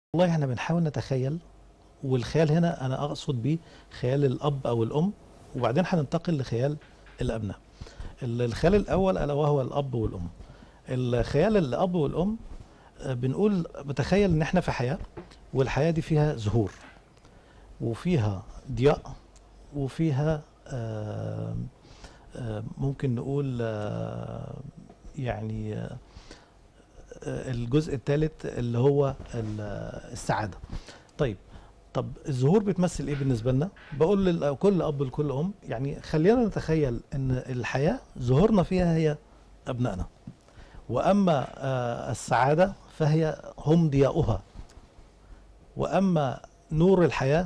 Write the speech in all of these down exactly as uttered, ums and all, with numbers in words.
والله احنا بنحاول نتخيل، والخيال هنا انا اقصد بيه خيال الاب او الام، وبعدين هننتقل لخيال الابناء. ال- الخيال الاول الا وهو الاب والام. الخيال الاب والام، آه، بنقول بتخيل ان احنا في حياة، والحياة دي فيها زهور وفيها ضياء وفيها آه، آه، ممكن نقول آه، يعني آه، الجزء الثالث اللي هو ال- السعادة. طيب، طب الزهور بتمثل ايه بالنسبه لنا؟ بقول لكل اب لكل ام، يعني خلينا نتخيل ان الحياه زهورنا فيها هي ابنائنا، واما آه، السعاده فهي هم ضياؤها، واما نور الحياه،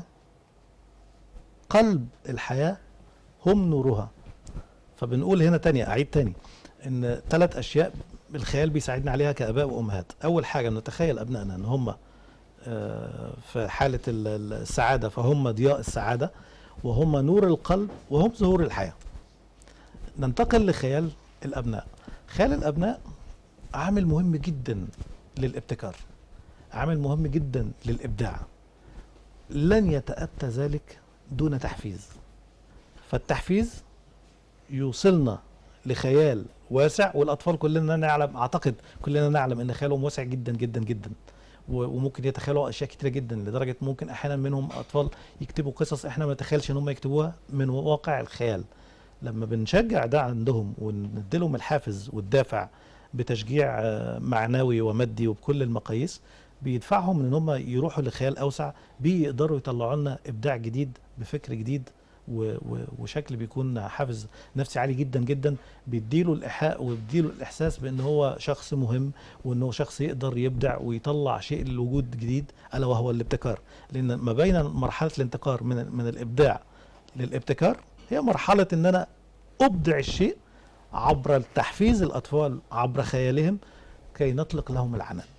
قلب الحياه، هم نورها. فبنقول هنا تانية، اعيد تاني، ان ثلاث اشياء الخيال بيساعدنا عليها كاباء وامهات. اول حاجه نتخيل ابنائنا ان هم آه، في حالة ال- ال- السعادة، فهم ضياء السعادة وهم نور القلب وهم زهور الحياة. ننتقل لخيال الأبناء. خيال الأبناء عامل مهم جدا للابتكار، عامل مهم جدا للإبداع. لن يتأتى ذلك دون تحفيز. فالتحفيز يوصلنا لخيال واسع، والاطفال كلنا نعلم، اعتقد كلنا نعلم ان خيالهم واسع جدا جدا جدا، و- وممكن يتخيلوا اشياء كتيره جدا، لدرجه ممكن احيانا منهم اطفال يكتبوا قصص احنا ما نتخيلش ان هم يكتبوها من واقع الخيال. لما بنشجع ده عندهم ونديلهم الحافز والدافع بتشجيع آه، معنوي ومادي وبكل المقاييس، بيدفعهم ان هم يروحوا لخيال اوسع، بيقدروا يطلعوا لنا ابداع جديد بفكر جديد، و- و- وشكل بيكون حافز نفسي عالي جدا جدا، بيديله الايحاء وبيديله الاحساس بان هو شخص مهم، وانه شخص يقدر يبدع ويطلع شيء للوجود جديد، الا وهو الابتكار. لان ما بين مرحله الانتقال من من الابداع للابتكار هي مرحله ان انا ابدع الشيء عبر تحفيز الاطفال عبر خيالهم كي نطلق لهم العنان.